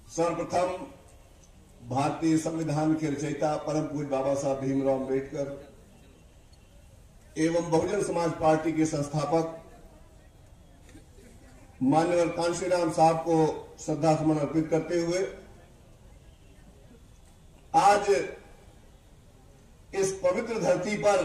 सर्वप्रथम भारतीय संविधान के रचयिता परम पूज्य बाबा साहब भीमराव अम्बेडकर एवं बहुजन समाज पार्टी के संस्थापक माननीय कांशीराम साहब को श्रद्धा सुमन अर्पित करते हुए आज इस पवित्र धरती पर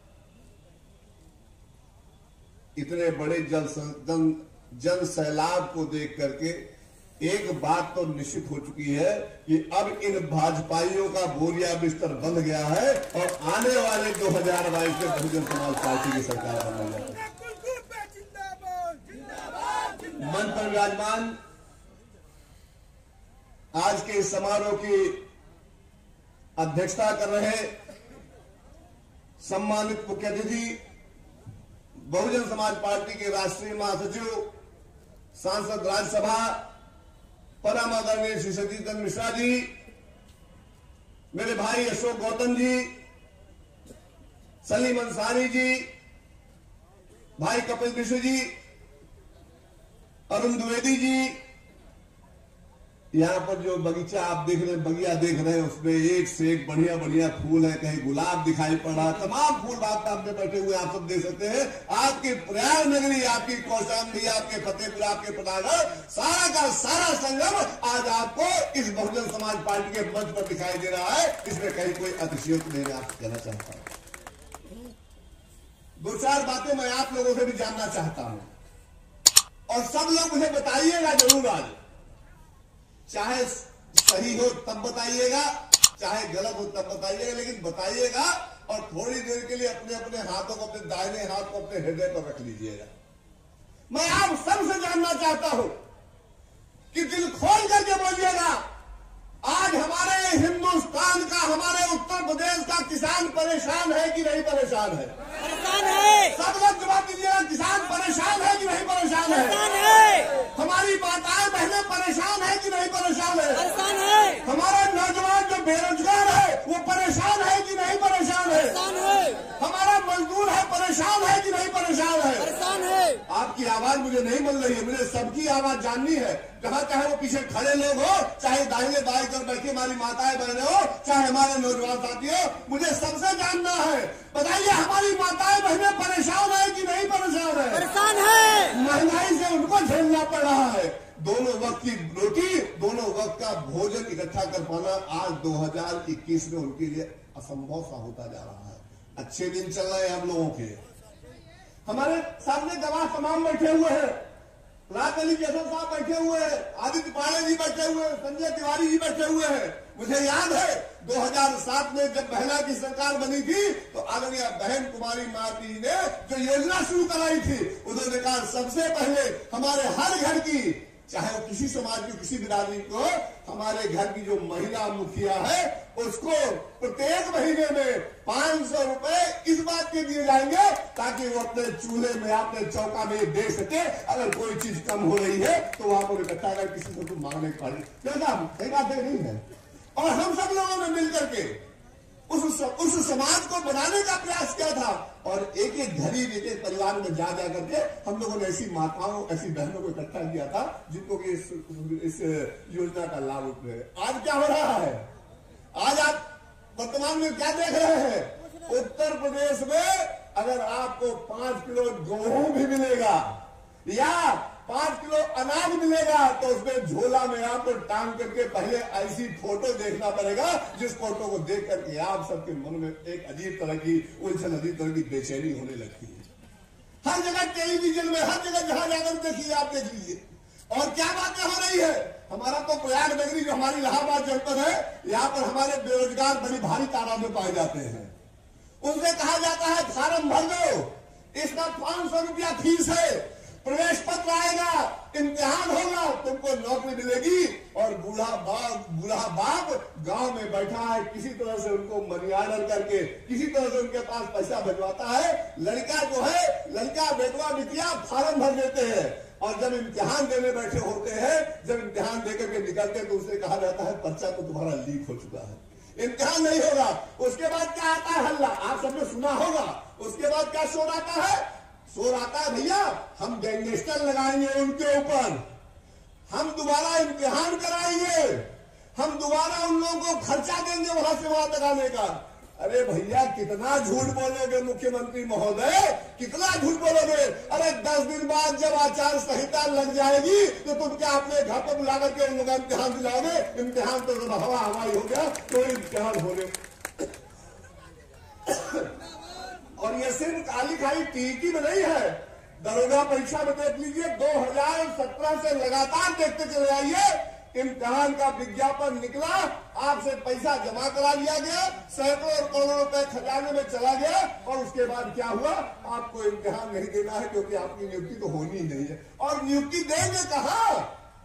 इतने बड़े जन सैलाब को देख करके एक बात तो निश्चित हो चुकी है कि अब इन भाजपाइयों का बोरिया बिस्तर बंध गया है और आने वाले 2022 में बहुजन समाज पार्टी की सरकार बनने जा रही है। मंच पर विराजमान आज के इस समारोह की अध्यक्षता कर रहे सम्मानित मुख्य अतिथि बहुजन समाज पार्टी के राष्ट्रीय महासचिव सांसद राज्यसभा परम आदरणीय श्री सतीश चंद्र मिश्रा जी, मेरे भाई अशोक गौतम जी, सलीम अंसारी जी, भाई कपिल मिश्र जी, अरुण द्विवेदी जी, यहाँ पर जो बगीचा आप देख रहे हैं, बगिया देख रहे हैं, उसमें एक से एक बढ़िया बढ़िया फूल है, कहीं गुलाब दिखाई पड़ रहा है, तमाम फूल बाग सामने बैठे हुए आप सब देख सकते हैं। आपकी प्रयाग नगरी, आपकी कौशाम्बी, आपके फतेहपुर, आपके प्रतापगढ़, सारा का सारा संगम आज आपको इस बहुजन समाज पार्टी के मंच पर दिखाई दे रहा है। इसमें कहीं कोई अतिशयोक्ति नहीं, आपको कहना चाहता हूं। दो चार बातें मैं आप लोगों से भी जानना चाहता हूं और सब लोग मुझे बताइएगा जरूर आज, चाहे सही हो तब बताइएगा, चाहे गलत हो तब बताइएगा, लेकिन बताइएगा और थोड़ी देर के लिए अपने अपने हाथों को, अपने दाहिने हाथ को अपने हृदय पर रख लीजिएगा। मैं आप सबसे जानना चाहता हूं कि दिल खोल करके बोलिएगा, आज हमारे हिंदुस्तान का, हमारे उत्तर प्रदेश का किसान परेशान है कि नहीं परेशान है? परेशान है। सब लोग जवाब दीजिएगा, किसान परेशान है कि नहीं परेशान है? परेशान है। हमारी माताएं बहनें परेशान है कि नहीं परेशान है? परेशान है। हमारा नौजवान जो बेरोजगार है वो परेशान है कि नहीं परेशान है? परेशान है। हमारा मजदूर है परेशान है कि नहीं परेशान है? परेशान है। आपकी आवाज मुझे नहीं मिल रही है, मुझे सबकी आवाज जाननी है। कहा चाहे वो पीछे खड़े लोग हो, चाहे दाहिने बाएं पर बैठी हमारी माताएं बहनें हो, चाहे हमारे नौजवान साथी हो, मुझे सबसे जानना है। बताइए, हमारी माताएं बहनें परेशान है कि नहीं परेशान है? परेशान है। महंगाई से उनको झेलना पड़ रहा है। दोनों वक्त की रोटी, दोनों वक्त का भोजन इकट्ठा कर पाना आज 2021 में उनके लिए असंभव सा होता जा रहा है। अच्छे दिन चल रहे हैं हम लोगों के। हमारे सामने गवाह तमाम बैठे हुए हैं, रात अली जैसल साहब बैठे हुए हैं, आदित्य पांडे जी बैठे हुए हैं, संजय तिवारी जी बैठे हुए हैं। मुझे याद है 2007 में जब महिला की सरकार बनी थी तो आदरणीय बहन कुमारी माती ने जो योजना शुरू कराई थी, उन्होंने कहा सबसे पहले हमारे हर घर की, चाहे वो किसी समाज की किसी बिरादरी को, हमारे घर की जो महिला मुखिया है उसको प्रत्येक महीने में 500 रुपए इस बात के दिए जाएंगे ताकि वो अपने चूल्हे में, अपने चौका में दे सके। अगर कोई चीज कम हो रही है तो वहां पर इकट्ठा कर किसी को तो मांगने पड़े। सही बात नहीं है। और हम सब लोगों ने मिलकर के उस समाज को बनाने का प्रयास किया था और एक एक गरीब, एक एक परिवार में जा करके हम लोगों ने ऐसी माताओं, ऐसी बहनों को इकट्ठा किया था जिनको कि इस योजना का लाभ उठे। आज क्या हो रहा है? आज आप वर्तमान में क्या देख रहे हैं? उत्तर प्रदेश में अगर आपको 5 किलो गेहूं भी मिलेगा या 5 किलो अनाज मिलेगा तो उसमें झोला में आपको टांग करके पहले ऐसी फोटो देखना पड़ेगा जिस फोटो को देख करके आप सबके मन में एक अजीब तरह की उलझन, अजीब तरह की बेचैनी होने लगती है। हर जगह टेलीविजन में, हर जगह जहां जाकर देखिए, आप देख लीजिए। और क्या बातें हो रही है? हमारा तो प्रयाग नगरी जो हमारी इलाहाबाद जनपद है, यहाँ पर हमारे बेरोजगार बड़ी भारी तादाद में पाए जाते हैं। उनसे कहा जाता है फार्म भर दो, इसका 500 रुपया फीस है, प्रवेश पत्र आएगा, इम्तिहान होगा, तुमको नौकरी मिलेगी। और बूढ़ा बाप गांव में बैठा है, किसी तरह से उनको मनी ऑर्डर करके, किसी तरह से उनके पास पैसा भिजवाता है। लड़का जो है, लड़का बेटवा बिटिया फार्म भर देते हैं और जब इम्तिहान देने बैठे होते हैं, जब इम्तिहान देकर के निकलते तो उसे कहा जाता है पर्चा तो तुम्हारा लीक हो चुका है, इम्तिहान नहीं होगा। उसके बाद क्या आता है? हल्ला, आप सबने सुना होगा। उसके बाद क्या शोर आता है? शोर आता है भैया हम गैंगस्टर लगाएंगे उनके ऊपर, हम दोबारा इम्तिहान कराएंगे, हम दोबारा उन लोगों को खर्चा देंगे वहां से वहां तक आने का। अरे भैया कितना झूठ बोलोगे मुख्यमंत्री महोदय, कितना झूठ बोलोगे। अरे 10 दिन बाद जब आचार संहिता लग जाएगी तो तुम क्या अपने घर पर बुला करके उन लोगों का इम्तिहान दिलाओगे? इम्तिहान तो हवा हवाई हो गया, कोई इम्तिहान होने। और ये सिर्फ काली खाई टीकी में नहीं है, दरोगा परीक्षा में देख लीजिए 2017 से लगातार देखते चले आइए। इम्तिहान का विज्ञापन निकला, आपसे पैसा जमा करा लिया गया, सैकड़ों और करोड़ों रुपए खजाने में चला गया और उसके बाद क्या हुआ? आपको इम्तिहान नहीं देना है क्योंकि आपकी नियुक्ति तो होनी ही नहीं है। और नियुक्ति देंगे कहाँ?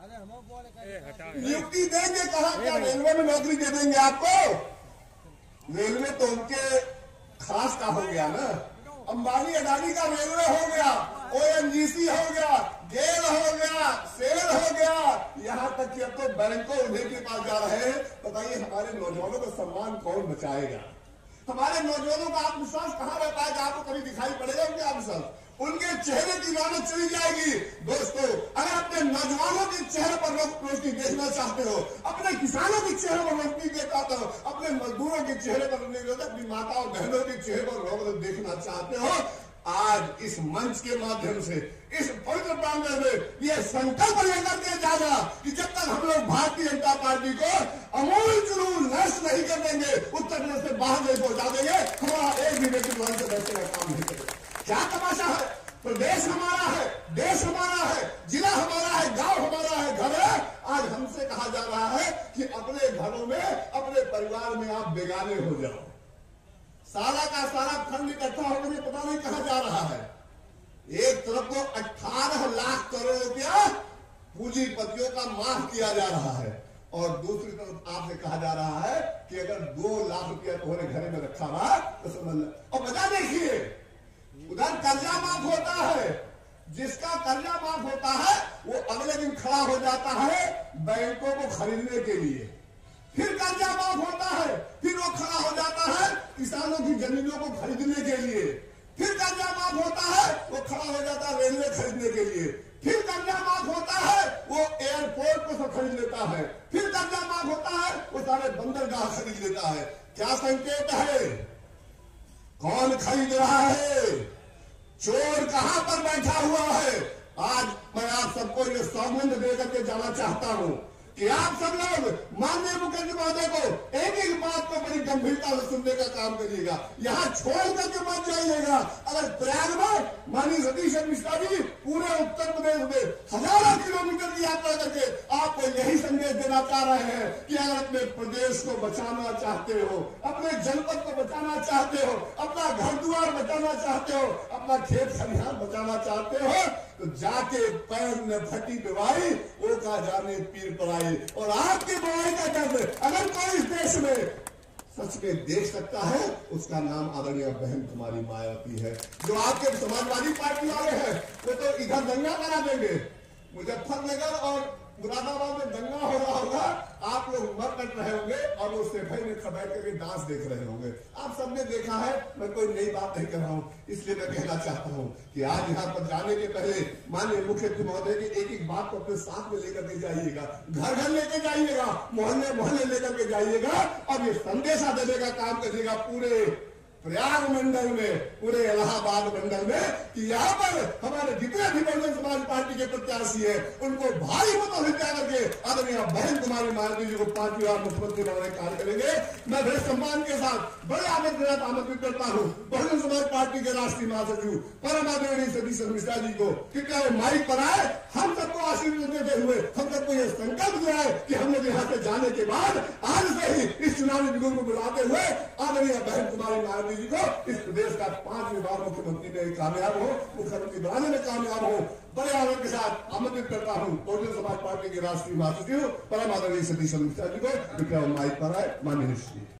नियुक्ति देंगे कहाँ? क्या रेलवे में नौकरी दे देंगे आपको? रेलवे तो उनके खास का हो गया ना, अंबानी अडानी का रेलवे हो गया, ONGC हो गया, गेल हो गया, सेल हो गया, यहाँ तक कि अब तो बैंकों उन्हीं के पास जा रहे हैं। बताइए हमारे नौजवानों का सम्मान कौन बचाएगा? हमारे नौजवानों का आत्मविश्वास कहाँ रह पाएगा? आपको कभी दिखाई पड़ेगा उनके आत्मविश्वास? उनके चेहरे की रौनक चली जाएगी। दोस्तों, अगर अपने नौजवानों के चेहरे पर रोशनी देखना चाहते हो, अपने किसानों के चेहरे पर रोशनी देखना चाहते हो, अपने मजदूरों के चेहरे पर रोशनी, अपनी माता और बहनों के चेहरे पर रोशनी देखना चाहते हो, आज इस मंच के माध्यम से, इस पवित्र प्रांगण में यह संकल्प लेकर के जाना कि जब तक हम लोग भारतीय जनता पार्टी को अमूल जुलूस नष्ट नहीं कर देंगे, उत्तर प्रदेश से बाहर नहीं पहुंचा देंगे, हमारा एक भी व्यक्ति दुकान से बैठने का काम नहीं करेगा। क्या तमाशा है? प्रदेश हमारा है, देश हमारा है, जिला हमारा है, गांव हमारा है, घर है। आज हमसे कहा जा रहा है कि अपने घरों में, अपने परिवार में आप बेगाने हो जाओ। सारा का सारा फंड इकट्ठा होकर पता नहीं कहां जा रहा है। एक तरफ को 18 लाख करोड़ रुपया पूंजीपतियों का माफ किया जा रहा है और दूसरी तरफ आपसे कहा जा रहा है कि अगर 2 लाख रुपया तुम्हारे घर में रखा हुआ तो समझ लो। और वजह देखिए, उधर कर्जा माफ होता है, जिसका कर्जा माफ होता है वो अगले दिन खड़ा हो जाता है बैंकों को खरीदने के लिए, फिर कर्जा माफ होता है, फिर वो खड़ा हो जाता है किसानों की जमीनों को खरीदने के लिए, फिर कर्जा माफ होता है वो खड़ा हो जाता है रेलवे खरीदने के लिए, फिर कर्जा माफ होता है वो एयरपोर्ट को सब खरीद लेता है, फिर कर्जा माफ होता है वो सारे बंदरगाह खरीद लेता है। क्या संकेत है? कौन खरीद रहा है? चोर कहां पर बैठा हुआ है? आज मैं आप सबको ये सौगंध देकर के जाना चाहता हूं कि आप सब लोग माननीय मुख्यमंत्री महोदय को एक एक बात को बड़ी गंभीरता से सुनने का काम करिएगा। यहाँ छोड़ करके मत जाइएगा। अगर प्रयाग में माननीय सतीश मिश्रा जी पूरे उत्तर प्रदेश में हजारों किलोमीटर की यात्रा करके आपको यही संदेश देना चाह रहे हैं कि अगर अपने प्रदेश को बचाना चाहते हो, अपने जनपद को बचाना चाहते हो, अपना घर द्वार बचाना चाहते हो, अपना खेत खलिहान बचाना चाहते हो, तो जाके पैर न फटी दवाई वो का जाने पीर पर आई। और आपके बुराई का दर्द अगर कोई इस देश में सच में देख सकता है, उसका नाम आदरणीय बहन कुमारी मायावती है। जो आपके समाजवादी पार्टी वाले हैं वो तो इधर दंगा करा देंगे, मुजफ्फरनगर और मुरादाबाद में दंगा हो रहा होगा, आप लोग मर कट रहे होंगे और वो सेफई में बैठ करके डांस देख रहे होंगे। आप सबने देखा है, मैं कोई नई बात नहीं कर रहा हूं, इसलिए मैं कहना चाहता हूं कि आज यहाँ पर जाने के पहले माननीय मुख्यमंत्री महोदय की एक एक बात को अपने साथ में लेकर के जाइएगा, घर घर लेके जाइएगा, मोहल्ले मोहल्ले लेकर के जाइएगा और ये संदेशा देने का काम करिएगा पूरे प्रयाग मंडल में, पूरे इलाहाबाद मंडल में कि यहाँ पर हमारे जितने भी बहुजन समाज पार्टी के प्रत्याशी हैं उनको भारी मतों से तय करके आदरणीय बहन कुमारी मायावती जी को 5वीं बार मुख्यमंत्री बनाने कार्य करेंगे। मैं बड़े सम्मान के साथ बड़े आमंत्रित करता हूँ बहुजन समाज पार्टी के राष्ट्रीय महासचिव परम आदरणीय सतीश मिश्रा जी को कि क्या वो माइक पर आए, हम सबको आशीर्वाद देते हुए हम सबको ये संकल्प दिलाए कि हम लोग यहाँ से जाने के बाद आज से ही इस चुनावी विघ्न को बुलाते हुए आदरणीय बहन कुमारी मायावती जी को इस प्रदेश का 5वीं बार मुख्यमंत्री में कामयाब हो, मुख्यमंत्री बनाने में कामयाब हो। बड़े आनंद के साथ आमंत्रित करता हूं बहुजन समाज पार्टी के राष्ट्रीय महासचिव परम आदरणीय सतीश मिश्रा जी को, कृपया माइक पर आए। माननीय श्री